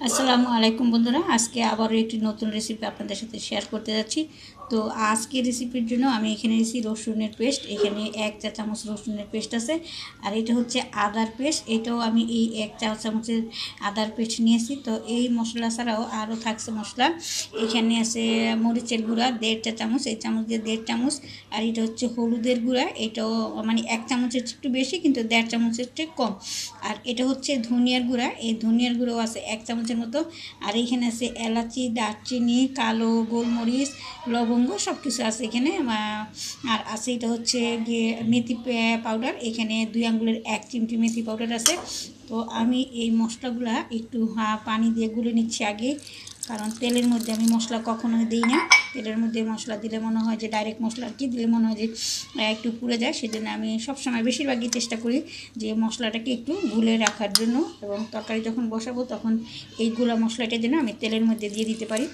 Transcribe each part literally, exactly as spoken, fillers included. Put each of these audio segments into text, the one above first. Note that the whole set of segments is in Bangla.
আসসালামু আলাইকুম বন্ধুরা, আজকে আবারও একটি নতুন রেসিপি আপনাদের সাথে শেয়ার করতে যাচ্ছি। তো আজকে রেসিপির জন্য আমি এখানে নিয়েছি রসুনের পেস্ট। এখানে এক চা চামচ রসুনের পেস্ট আছে, আর এটা হচ্ছে আদার পেস্ট। এটাও আমি এই এক চা চামচের আদার পেস্ট নিয়েছি। তো এই মশলা ছাড়াও আরও থাকছে মশলা। এখানে আছে মরিচের গুঁড়া দেড় চা চামচ, এই চামচ দিয়ে দেড় চামচ। আর এটা হচ্ছে হলুদের গুঁড়া, এটাও মানে এক চামচের একটু বেশি কিন্তু দেড় চামচের চেয়ে কম। আর এটা হচ্ছে ধনিয়ার গুঁড়া, এই ধনিয়ার গুঁড়ো আছে এক চামচের মতো। আর এখানে আছে এলাচি, দারচিনি, কালো গোলমরিচ, লবঙ্গ সব কিছু আছে এখানে। আর আছে এটা হচ্ছে গিয়ে মেথি পাউডার, এখানে দুই আঙ্গুলের এক চিমটি মেথি পাউডার আছে। তো আমি এই মশলাগুলা একটু পানি দিয়ে গুলে নিচ্ছি আগে, কারণ তেলের মধ্যে আমি মশলা কখনো দিই না। তেলের মধ্যে মশলা দিলে মনে হয় যে ডাইরেক্ট মশলা আর কি দিলে মনে হয় যে একটু পুড়ে যায়, সেজন্য আমি সবসময় বেশিরভাগই চেষ্টা করি যে মশলাটাকে একটু গুলে রাখার জন্য, এবং তরকারি যখন বসাবো তখন এই গুঁড়া মশলাটা যেন আমি তেলের মধ্যে দিয়ে দিতে পারি।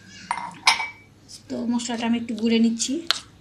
তো মশলাটা আমি একটু গুলে নিচ্ছি।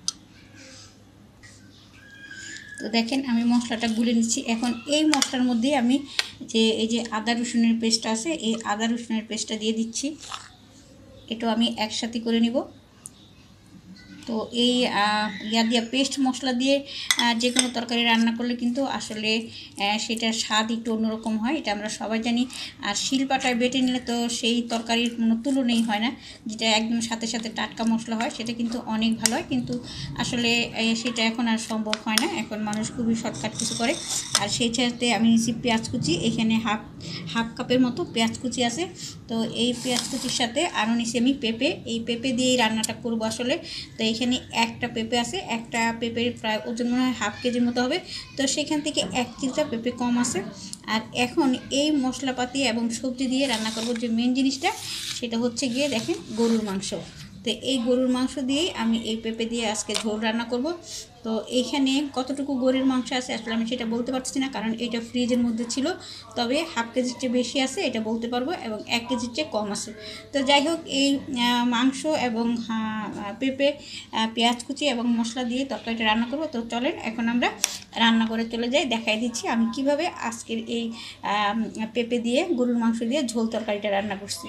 তো দেখেন আমি মশলাটা গুলে নিচ্ছি। এখন এই মশলার মধ্যে আমি যে এই যে আদা রসুনের পেস্ট আছে, এই আদা রসুনের পেস্টটা দিয়ে দিচ্ছি। এটাও আমি একসাথে করে নিব। তো এই ইয়া দিয়ে পেস্ট মশলা দিয়ে যে কোনো তরকারি রান্না করলে কিন্তু আসলে সেটার স্বাদ একটু অন্যরকম হয়, এটা আমরা সবাই জানি। আর শিলপাটায় বেটে নিলে তো সেই তরকারির কোনো তুলনাই হয় না, যেটা একদম সাথে সাথে টাটকা মশলা হয় সেটা কিন্তু অনেক ভালো হয়। কিন্তু আসলে সেটা এখন আর সম্ভব হয় না, এখন মানুষ খুবই শর্টকাট কিছু করে। আর সেই সাথে আমি নিচ্ছি পেঁয়াজ কুচি, এখানে হাফ হাফ কাপের মতো পেঁয়াজ কুচি আছে। তো এই পেঁয়াজ কুচির সাথে আরও নিচ্ছি আমি পেঁপে, এই পেঁপে দিয়েই রান্নাটা করবো আসলে। তো এখানে একটা পেঁপে আছে, একটা পেঁপের প্রায় ওজন মনে হয় হাফ কেজির মতো হবে। তো সেখান থেকে এক কেজিটা পেঁপে কম আছে। আর এখন এই মশলাপাতি এবং সবজি দিয়ে রান্না করব, যে মেন জিনিসটা সেটা হচ্ছে গিয়ে দেখেন গরুর মাংস। তো এই গরুর মাংস দিয়েই আমি এই পেঁপে দিয়ে আজকে ঝোল রান্না করব। তো এইখানে কতটুকু গরুর মাংস আছে আসলে আমি সেটা বলতে পারছি না, কারণ এটা ফ্রিজের মধ্যে ছিল। তবে হাফ কেজির চেয়ে বেশি আছে এটা বলতে পারবো, এবং এক কেজির চেয়ে কম আছে। তো যাই হোক, এই মাংস এবং পেঁপে, পেঁয়াজ কুচি এবং মশলা দিয়ে তরকারিটা রান্না করব। তো চলেন এখন আমরা রান্না করে চলে যাই, দেখাই দিচ্ছি আমি কিভাবে আজকের এই পেঁপে দিয়ে গরুর মাংস দিয়ে ঝোল তরকারিটা রান্না করছি।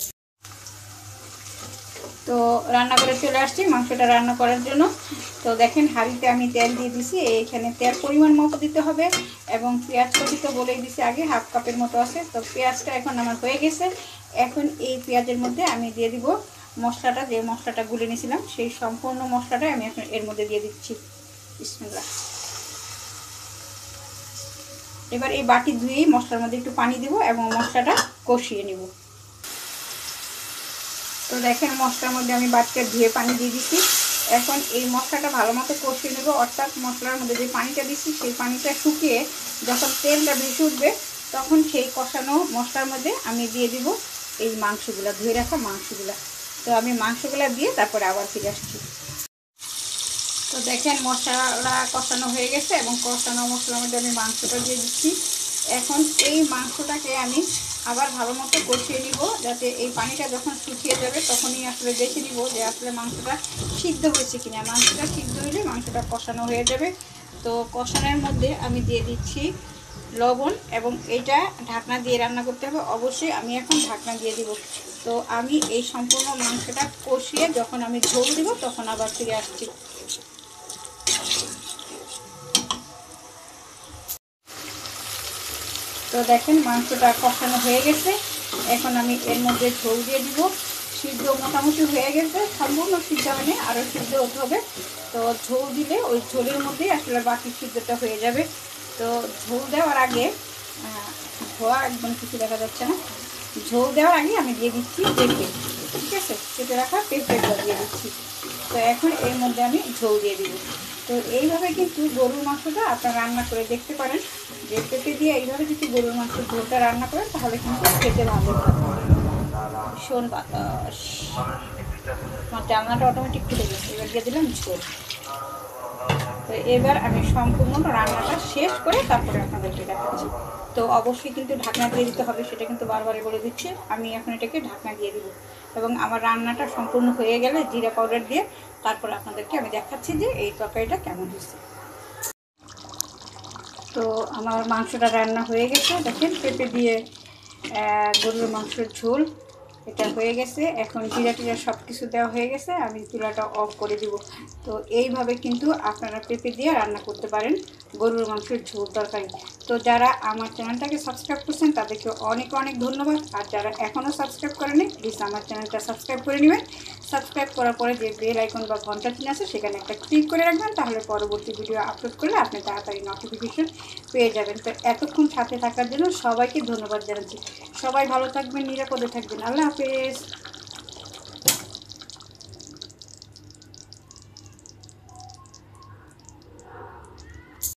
তো রান্না করে চলে আসছি মাংসটা রান্না করার জন্য। তো দেখেন হাঁড়িতে আমি তেল দিয়ে দিছি, এখানে তেল পরিমাণ মতো দিতে হবে। এবং পেঁয়াজ কুচি তো বলেই দিছি আগে হাফ কাপের মতো আছে। তো পেঁয়াজটা এখন আমার হয়ে গেছে। এখন এই পেঁয়াজের মধ্যে আমি দিয়ে দিব মশলাটা, যে মশলাটা গুলে নিয়েছিলাম সেই সম্পূর্ণ মশলাটা আমি এখন এর মধ্যে দিয়ে দিচ্ছি। বিসমিল্লাহ। এবার এই বাটি ধুয়েই মশলার মধ্যে একটু পানি দিব এবং মশলাটা কষিয়ে নিব। তো দেখেন মশলার মধ্যে আমি বাটিটা ধুয়ে পানি দিয়ে দিচ্ছি। এখন এই মশলাটা ভালো মতো কষিয়ে নেব, অর্থাৎ মশলার মধ্যে যে পানিটা দিচ্ছি সেই পানিটা শুকিয়ে যখন তেলটা বেশি উঠবে তখন সেই কষানো মশলার মধ্যে আমি দিয়ে দিব এই মাংসগুলো, ধুয়ে রাখা মাংসগুলো। তো আমি মাংসগুলো দিয়ে তারপরে আবার ফিরে আসছি। তো দেখেন মশলা কষানো হয়ে গেছে এবং কষানো মশলার মধ্যে আমি মাংসটা দিয়ে দিচ্ছি। এখন এই মাংসটাকে আমি আবার ভালো মতো কষিয়ে নিব, যাতে এই পানিটা যখন শুকিয়ে যাবে তখনই আসলে দেখে নিব যে আসলে মাংসটা সিদ্ধ হয়েছে কিনা। মাংসটা সিদ্ধ হলে মাংসটা কষানো হয়ে যাবে। তো কষানোর মধ্যে আমি দিয়ে দিচ্ছি লবণ, এবং এটা ঢাকনা দিয়ে রান্না করতে হবে অবশ্যই। আমি এখন ঢাকনা দিয়ে দিব। তো আমি এই সম্পূর্ণ মাংসটা কষিয়ে যখন আমি ঝোল দিব তখন আবার ফিরে আসছি। তো দেখেন মাংসটা কষানো হয়ে গেছে, এখন আমি এর মধ্যে ঝোল দিয়ে দিব। সিদ্ধ মোটামুটি হয়ে গেছে, সম্পূর্ণ সিদ্ধ হয়নি, আরও সিদ্ধ হতে হবে। তো ঝোল দিলে ওই ঝোলের মধ্যেই আসলে বাকি সিদ্ধটা হয়ে যাবে। তো ঝোল দেওয়ার আগে, ধোয়া একদম কিছু দেখা যাচ্ছে না, ঝোল দেওয়ার আগে আমি দিয়ে দিচ্ছি পেঁপে। ঠিক আছে, কেটে রাখা পেঁপেটা দিয়ে দিচ্ছি। তো এখন এর মধ্যে আমি ঝোল দিয়ে দিব। তো এইভাবে কিন্তু গরুর মাংসটা আপনারা রান্না করে দেখতে পারেন, যে পেঁপে দিয়ে এইভাবে যদি গরুর মাংস ঝোলটা রান্না করেন তাহলে কিন্তু খেতে ভালো লাগে। ভীষণ বাতাস, আমার জানলাটা অটোমেটিক খুলে গেছে। এবার দিয়ে দিলাম ঝোল। তো এবার আমি সম্পূর্ণ রান্নাটা শেষ করে তারপরে আপনাদেরকে দেখাচ্ছি। তো অবশ্যই কিন্তু ঢাকনা দিয়ে দিতে হবে, সেটা কিন্তু বারবারই বলে দিচ্ছি। আমি এখন এটাকে ঢাকনা দিয়ে দিব, এবং আমার রান্নাটা সম্পূর্ণ হয়ে গেলে জিরা পাউডার দিয়ে তারপরে আপনাদেরকে আমি দেখাচ্ছি যে এই তরকারিটা কেমন হয়েছে। তো আমার মাংসটা রান্না হয়ে গেছে, দেখেন পেঁপে দিয়ে গরুর মাংসের ঝোল এটা হয়ে গেছে। এখন জিরা টিরা সব কিছু দেওয়া হয়ে গেছে, আমি চুলাটা অফ করে দিব। তো এইভাবে কিন্তু আপনারা পেঁপে দিয়ে রান্না করতে পারেন গরুর মাংসের ঝোল তরকারি। তো যারা আমার চ্যানেলটাকে সাবস্ক্রাইব করছেন তাদেরকে অনেক অনেক ধন্যবাদ। আর যারা এখনও সাবস্ক্রাইব করেনি প্লিজ আমার চ্যানেলটা সাবস্ক্রাইব করে নেবেন। সাবস্ক্রাইব করার পরে যে বেল আইকন বা ঘন্টা চিহ্ন আছে সেখানে একটা ক্লিক করে রাখবেন, তাহলে পরবর্তী ভিডিও আপলোড করলে আপনি তাড়াতাড়ি নোটিফিকেশন পেয়ে যাবেন। তো এতক্ষণ সাথে থাকার জন্য সবাইকে ধন্যবাদ জানাচ্ছি। সবাই ভালো থাকবেন, নিরাপদে থাকবেন। আল্লাহ হাফেজ।